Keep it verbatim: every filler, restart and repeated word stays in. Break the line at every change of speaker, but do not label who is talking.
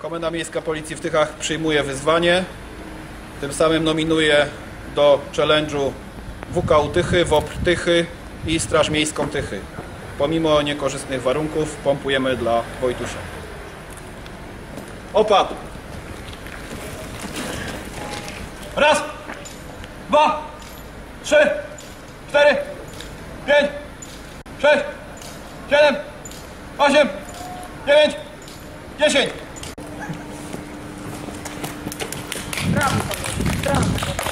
Komenda Miejska Policji w Tychach przyjmuje wyzwanie. Tym samym nominuje do challenge'u W K U Tychy, W O P R Tychy i Straż Miejską Tychy. Pomimo niekorzystnych warunków pompujemy dla Wojtusia. Opad!
Raz, dwa, trzy, cztery, pięć, sześć, siedem, osiem, dziewięć, dziesięć.
Brawo, brawo.